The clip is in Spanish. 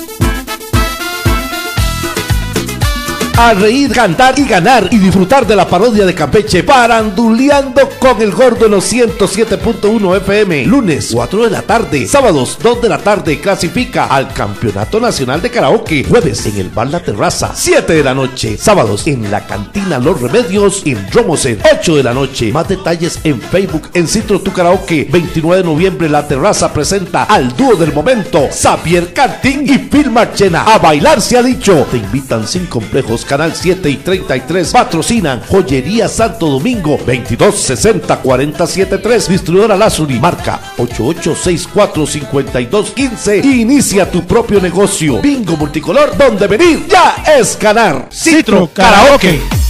A reír, cantar y ganar y disfrutar de la parodia de Campeche, Faranduleando con el Gordo en los 107.1 FM. Lunes 4 de la tarde, sábados 2 de la tarde. Clasifica al Campeonato Nacional de Karaoke. Jueves en el Bar La Terraza, 7 de la noche. Sábados en la Cantina Los Remedios en Romoser, 8 de la noche. Más detalles en Facebook en Citro Tu Karaoke. 29 de noviembre La Terraza presenta al dúo del momento, Xavier Cantín y Phil Marchena. A bailar se ha dicho. Te invitan sin complejos. Canal 7 y 33 patrocinan Joyería Santo Domingo. 2260-4073. Distribuidora Lazuri. Marca 8864-5215. Inicia tu propio negocio. Bingo multicolor, donde venir ya es ganar. Citro Karaoke.